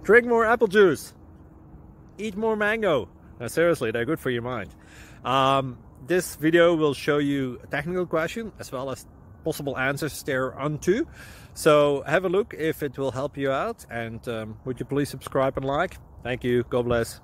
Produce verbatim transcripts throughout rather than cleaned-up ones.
Drink more apple juice. Eat more mango. Now, seriously, they're good for your mind. Um, this video will show you a technical question as well as possible answers thereunto. So have a look if it will help you out, and um, would you please subscribe and like? Thank you. God bless.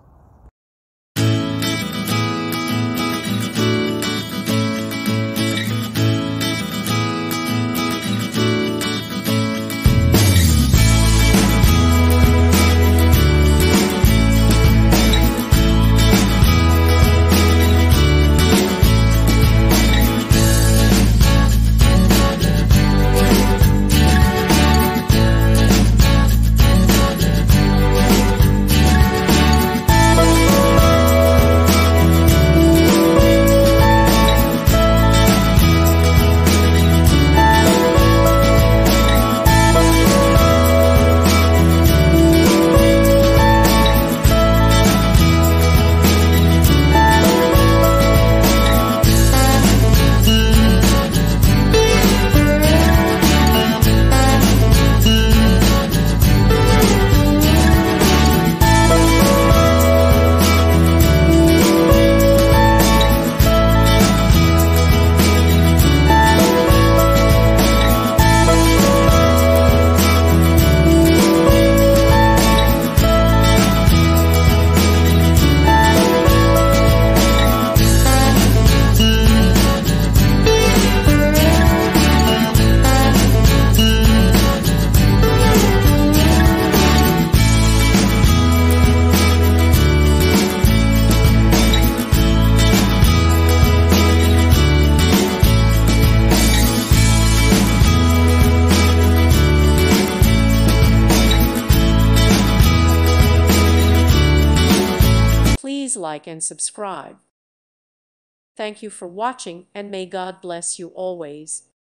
Please like and subscribe. Thank you for watching, and may God bless you always.